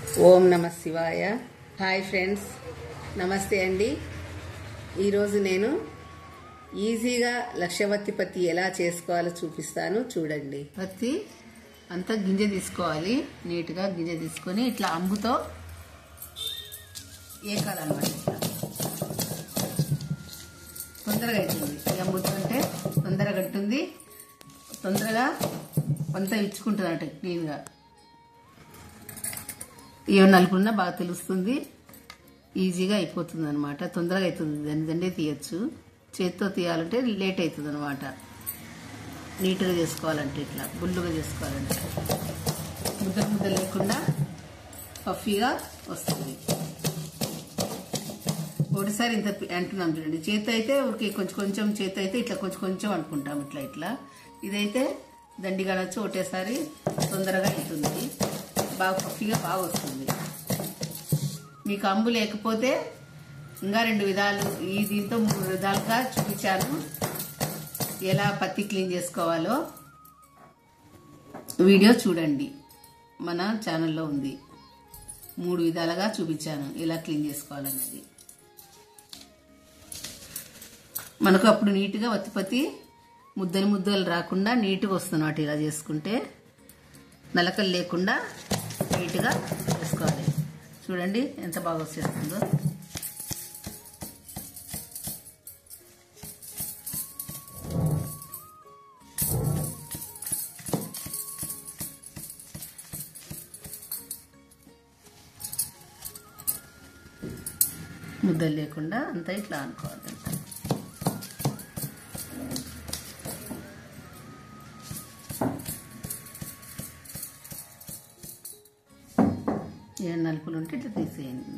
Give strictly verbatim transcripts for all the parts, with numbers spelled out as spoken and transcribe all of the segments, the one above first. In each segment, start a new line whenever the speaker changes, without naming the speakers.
ఓం నమ శివాయ. Hi friends, నమస్తే అండి. ఈరోజు నేను ఈజీగా లక్షవత్తి పత్తి ఎలా చేసుకోవాలో చూపిస్తాను, చూడండి. పత్తి అంతా గింజ తీసుకోవాలి, నీట్గా గింజ తీసుకొని ఇట్లా అంబుతో ఏకాలన్నమాట. తొందరగా అవుతుంది ఈ అంబుతో, అంటే తొందరగా ఉంటుంది, తొందరగా అంతా ఇచ్చుకుంటుంది అంటే క్లీన్గా. ఏ నలుపున్నా బాగా తెలుస్తుంది, ఈజీగా అయిపోతుంది అనమాట, తొందరగా అవుతుంది. దాని దండే తీయచ్చు, చేతితో తీయాలంటే లేట్ అవుతుంది అనమాట. నీట్గా చేసుకోవాలంటే ఇట్లా బుల్లుగా చేసుకోవాలంటే ముద్ద ముద్ద లేకుండా పఫీగా వస్తుంది. ఒకటిసారి ఇంత అంటున్నాం చూడండి. చేతి అయితే ఊరికి కొంచెం కొంచెం, చేతి అయితే ఇట్లా కొంచెం కొంచెం అనుకుంటాం ఇట్లా ఇట్లా. ఇదైతే దండి కానొచ్చు, ఒకటేసారి తొందరగా అవుతుంది, బాగా పఫీగా బాగా వస్తుంది. మీకు అంబు లేకపోతే ఇంకా రెండు విధాలు, ఈ దీంతో మూడు విధాలుగా చూపించాను ఎలా పత్తి క్లీన్ చేసుకోవాలో. వీడియో చూడండి, మన ఛానల్లో ఉంది. మూడు విధాలుగా చూపించాను ఎలా క్లీన్ చేసుకోవాలనేది. మనకు అప్పుడు నీట్గా వత్తి పత్తి ముద్దలు ముద్దలు రాకుండా నీట్గా వస్తున్నమాట. ఇలా చేసుకుంటే నలకలు లేకుండా నీట్గా చేసుకోవాలి. చూడండి ఎంత బాగా వచ్చేస్తుందో. ముద్దలు లేకుండా అంతా ఇట్లా అనుకోవాలంట. ఏ నలుపులు ఉంటే ఇట్లా తీసేయండి.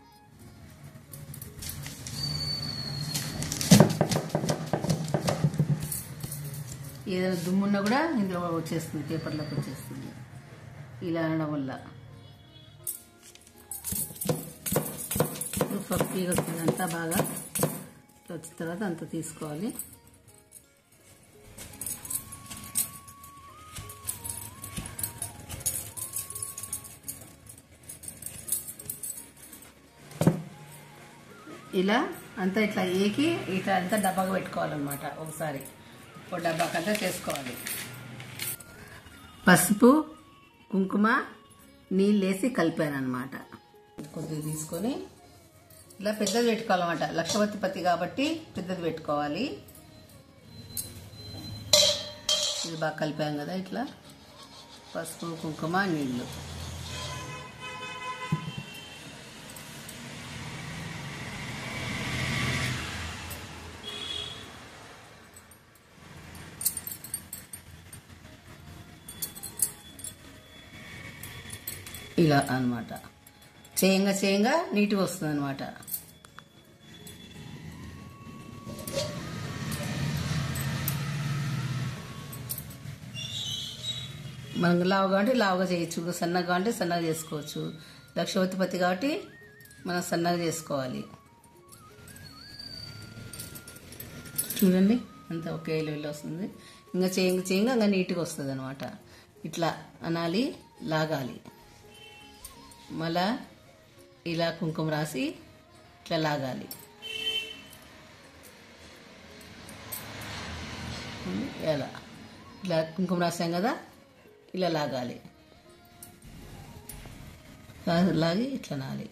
ఏదైనా దుమ్మున్నా కూడా ఇందులో వచ్చేస్తుంది, పేపర్లోకి వచ్చేస్తుంది ఇలా అనడం వల్ల. పప్పిగా వస్తుంది అంతా బాగా వచ్చిన తర్వాత అంతా తీసుకోవాలి. ఇలా అంతా ఇట్లా ఏకి ఇట్లా అంతా డబ్బాగా పెట్టుకోవాలన్నమాట. ఒకసారి ఒక డబ్బాకంతా చేసుకోవాలి. పసుపు, కుంకుమ, నీళ్ళు వేసి కలిపాను అనమాట. కొద్దిగా తీసుకొని ఇలా పెద్దది పెట్టుకోవాలన్నమాట. లక్షవత్తి పత్తి కాబట్టి పెద్దది పెట్టుకోవాలి. ఇది బాగా కలిపాం కదా, ఇట్లా పసుపు, కుంకుమ, నీళ్ళు. ఇలా అనమాట చేయంగా చేయంగా నీట్గా వస్తుంది అనమాట. మనం లావుగా అంటే లావుగా చేయొచ్చు, సన్నగా అంటే సన్నగా చేసుకోవచ్చు. లక్షవత్తి పత్తి కాబట్టి మనం సన్నగా చేసుకోవాలి. చూడండి అంత ఒకే లెవెల్ వస్తుంది. ఇంకా చేయంగా చేయంగా ఇంకా నీట్గా వస్తుంది అనమాట. ఇట్లా అనాలి, లాగాలి. మళ్ళా ఇలా కుంకుమ రాసి ఇట్లా లాగాలి. ఎలా ఇట్లా కుంకుమ రాసాం కదా, ఇలా లాగాలి. లాగి ఇట్లా నాలి.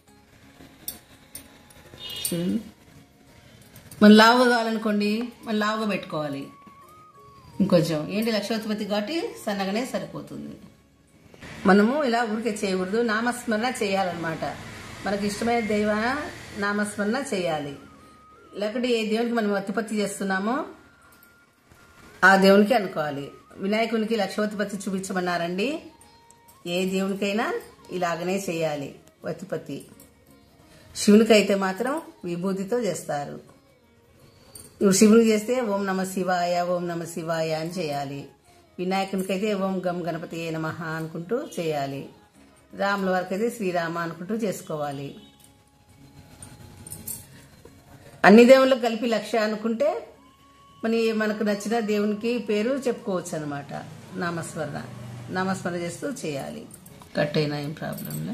చూడండి, మన లావుగా కావాలనుకోండి, మన లావుగా పెట్టుకోవాలి. ఇంకొంచెం ఏంటి లక్షవత్తి పత్తి కాబట్టి సన్నగానే సరిపోతుంది. మనము ఇలా ఊరికే చేయకూడదు, నామస్మరణ చేయాలన్నమాట. మనకి ఇష్టమైన దైవ నామస్మరణ చేయాలి. లేకుంటే ఏ దేవునికి మనం వత్తి పత్తి చేస్తున్నామో ఆ దేవునికి అనుకోవాలి. వినాయకునికి లక్షవత్తి పత్తి చూపించమన్నారండి. ఏ దేవునికైనా ఇలాగనే చేయాలి వత్తి పత్తి. శివునికి అయితే మాత్రం విభూతితో చేస్తారు. ఇప్పుడు శివునికి చేస్తే ఓం నమ శివాయ, ఓం నమ శివాయ అని చేయాలి. వినాయకునికైతే ఓం గం గణపతి ఏ నమః అనుకుంటూ చేయాలి. రాముల వారికి అయితే శ్రీరామ అనుకుంటూ చేసుకోవాలి. అన్ని దేవుళ్ళకి కలిపి లక్ష అనుకుంటే మన మనకు నచ్చిన దేవునికి పేరు చెప్పుకోవచ్చు అనమాట. నామస్మరణ నామస్మరణ చేస్తూ చేయాలి. కట్ అయినా ఏం ప్రాబ్లంలే.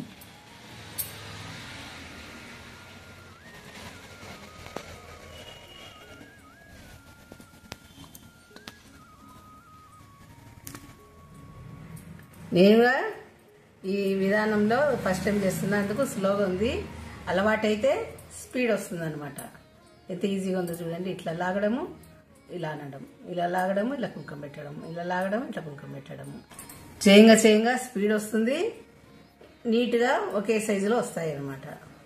నేను కూడా ఈ విధానంలో ఫస్ట్ టైం చేస్తున్నందుకు స్లోగా ఉంది. అలవాటైతే స్పీడ్ వస్తుంది అనమాట. ఎంత ఈజీగా ఉందో చూడండి. ఇట్లా లాగడము, ఇలా అనడం, ఇలా లాగడము, ఇలా కుంకుమ పెట్టడం, ఇలా లాగడం, ఇట్లా కుంకుమ పెట్టడము. చేయంగా చేయంగా స్పీడ్ వస్తుంది, నీట్గా ఒకే సైజులో వస్తాయి అన్నమాట.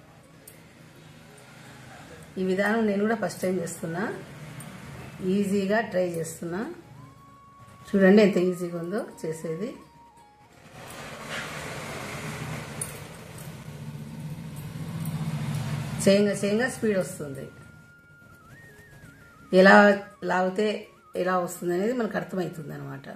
ఈ విధానం నేను కూడా ఫస్ట్ టైం చేస్తున్నా. ఈజీగా ట్రై చేస్తున్నా. చూడండి ఎంత ఈజీగా ఉందో చేసేది. చేయంగా చేయంగా స్పీడ్ వస్తుంది. ఎలా లాగితే ఎలా వస్తుంది అనేది మనకు అర్థమవుతుంది అనమాట.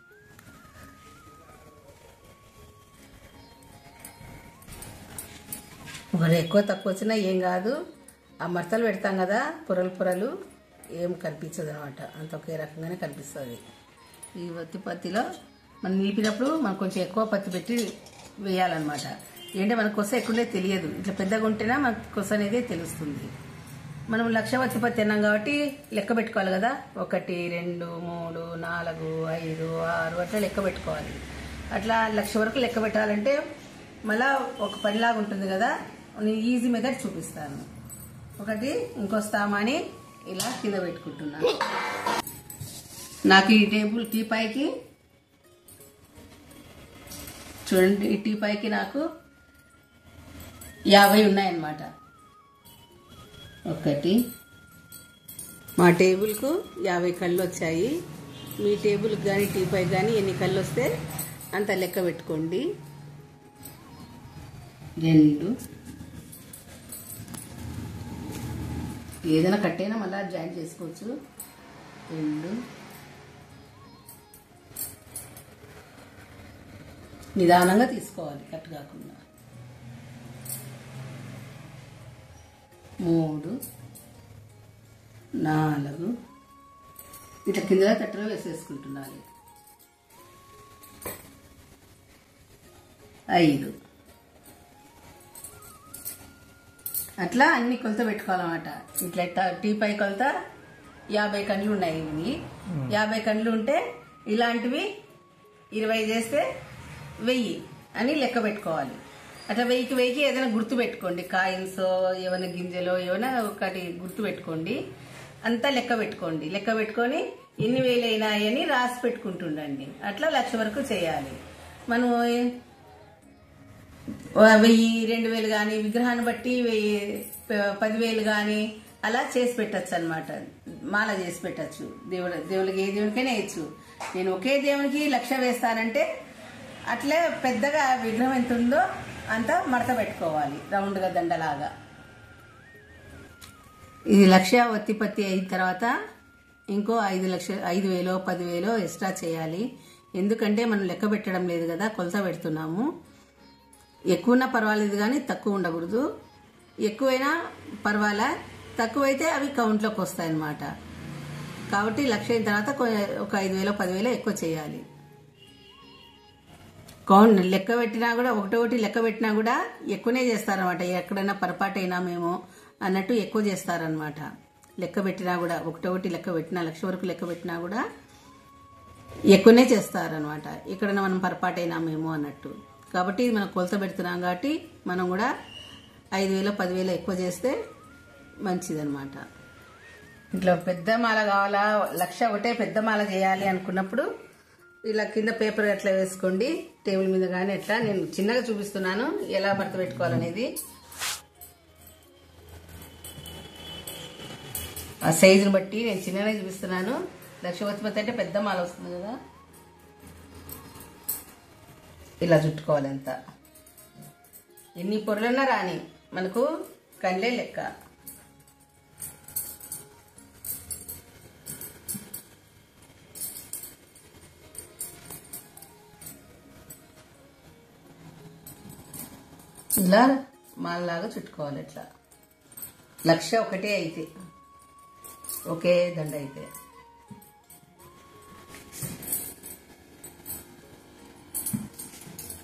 ఒకటి ఎక్కువ తక్కువ వచ్చినా ఏం కాదు. ఆ మడతలు పెడతాం కదా, పొరలు పొరలు ఏం కనిపించదు అనమాట. అంత ఒకే రకంగానే కనిపిస్తుంది. ఈ వత్తి పత్తిలో మనం నిలిపినప్పుడు మనం కొంచెం ఎక్కువ పత్తి పెట్టి వేయాలన్నమాట. ఏంటంటే మనకు కొస ఎక్కువనే తెలియదు. ఇట్లా పెద్దగా ఉంటేనే మనకు కొస అనేది తెలుస్తుంది. మనం లక్ష వత్తి పత్తి అన్నాం కాబట్టి లెక్క పెట్టుకోవాలి కదా. ఒకటి, రెండు, మూడు, నాలుగు, ఐదు, ఆరు అట్లా లెక్క పెట్టుకోవాలి. అట్లా లక్ష వరకు లెక్క పెట్టాలంటే మళ్ళా ఒక పనిలాగా ఉంటుంది కదా. నేను ఈజీ మెథడ్ చూపిస్తాను. ఒకటి ఇంకో స్థామాని ఇలా కింద పెట్టుకుంటున్నాను. నాకు ఈ టేబుల్ టీ పైకి చూడండి, ఈ టీ పైకి నాకు యాభై ఉన్నాయన్నమాట. ఒకటి, మా టేబుల్కు యాభై కళ్ళు వచ్చాయి. మీ టేబుల్కి కానీ టీ పైకి కానీ ఎన్ని కళ్ళు వస్తే అంత లెక్క పెట్టుకోండి. రెండు, ఏదైనా కట్టైనా మళ్ళీ జాయిన్ చేసుకోవచ్చు. రెండు, నిదానంగా తీసుకోవాలి కట్ కాకుండా. మూడు, నాలుగు, ఇట్లా కింద తట్టలో వేసేసుకుంటున్నాను. ఐదు, అట్లా అన్ని కొలత పెట్టుకోవాలన్నమాట. ఇట్లా టీ పై కొలత యాభై కండ్లు ఉన్నాయి. ఇవి యాభై కండ్లు ఉంటే ఇలాంటివి ఇరవై చేస్తే వెయ్యి అని లెక్క పెట్టుకోవాలి. అట్లా వెయ్యికి వెయ్యికి ఏదైనా గుర్తు పెట్టుకోండి. కాయిన్స్, ఏమైనా గింజలో ఏమైనా ఒకటి గుర్తు పెట్టుకోండి. అంతా లెక్క పెట్టుకోండి. లెక్క పెట్టుకొని ఎన్ని వేలు అయినాయని రాసి పెట్టుకుంటుండండి. అట్లా లక్ష వరకు చేయాలి. మనం వెయ్యి, రెండు వేలు కానీ విగ్రహాన్ని బట్టి వెయ్యి, పదివేలు కానీ అలా చేసి పెట్టచ్చు అనమాట. మాల చేసి పెట్టచ్చు. దేవుడు దేవుడికి ఏ దేవునికైనా వేయచ్చు. నేను ఒకే దేవునికి లక్ష వేస్తానంటే అట్లే పెద్దగా విగ్రహం ఎంత ఉందో అంతా మడత పెట్టుకోవాలి రౌండ్గా దండలాగా. ఇది లక్ష వత్తి పత్తి అయిన తర్వాత ఇంకో ఐదు లక్ష ఐదు వేలో పదివేలో ఎక్స్ట్రా చేయాలి. ఎందుకంటే మనం లెక్క పెట్టడం లేదు కదా, కొలత పెడుతున్నాము. ఎక్కువ ఉన్నా పర్వాలేదు కానీ తక్కువ ఉండకూడదు. ఎక్కువైనా పర్వాలే, తక్కువైతే అవి కౌంట్లోకి వస్తాయి అన్నమాట. కాబట్టి లక్ష అయిన తర్వాత ఒక ఐదు వేలో పదివేలో ఎక్కువ చేయాలి. కౌంట్ లెక్క పెట్టినా కూడా ఒకటొకటి లెక్క పెట్టినా కూడా ఎక్కువనే చేస్తారనమాట. ఎక్కడైనా పొరపాటు అయినా మేము అన్నట్టు ఎక్కువ చేస్తారనమాట. లెక్క పెట్టినా కూడా ఒకటొకటి లెక్క పెట్టినా లక్ష వరకు లెక్క పెట్టినా కూడా ఎక్కువనే చేస్తారనమాట. ఎక్కడైనా మనం పొరపాటు అయినా మేము అన్నట్టు. కాబట్టి మనం కొలత పెడుతున్నాం కాబట్టి మనం కూడా ఐదు వేలు పదివేలు ఎక్కువ చేస్తే మంచిదనమాట. ఇట్లా పెద్ద మాల కావాలా, లక్ష ఒకటే పెద్ద మాల చేయాలి అనుకున్నప్పుడు ఇలా కింద పేపర్ అట్లా వేసుకోండి. టేబుల్ మీద కానీ ఎట్లా. నేను చిన్నగా చూపిస్తున్నాను ఎలా మడత పెట్టుకోవాలనేది. ఆ సైజుని బట్టి నేను చిన్నగా చూపిస్తున్నాను. లక్ష వత్తి అంటే పెద్ద మాల వస్తుంది కదా, ఇలా చుట్టుకోవాలి. ఎంత ఎన్ని పొరలున్నా రాని మనకు కండ్లే లెక్క. ఇలా మాలలాగా చుట్టుకోవాలి. ఇట్లా లక్ష ఒకటే అయితే ఒకే దండ అయితే.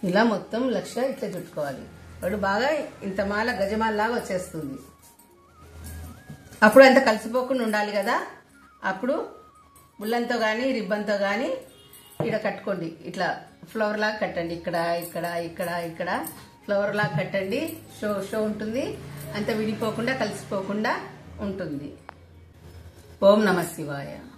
ఇలా మొత్తం లక్ష ఇట్లా చుట్టుకోవాలి. వాడు బాగా ఇంత మాల గజమాల లాగా వచ్చేస్తుంది. అప్పుడు అంత కలిసిపోకుండా ఉండాలి కదా. అప్పుడు బుల్లంతో కానీ రిబ్బన్తో కానీ ఇక్కడ కట్టుకోండి. ఇట్లా ఫ్లవర్ లాగా కట్టండి. ఇక్కడ ఇక్కడ ఇక్కడ ఇక్కడ ఫ్లవర్ లాగా కట్టండి. షో షో ఉంటుంది. అంత విడిపోకుండా కలిసిపోకుండా ఉంటుంది. ఓం నమ శివాయ.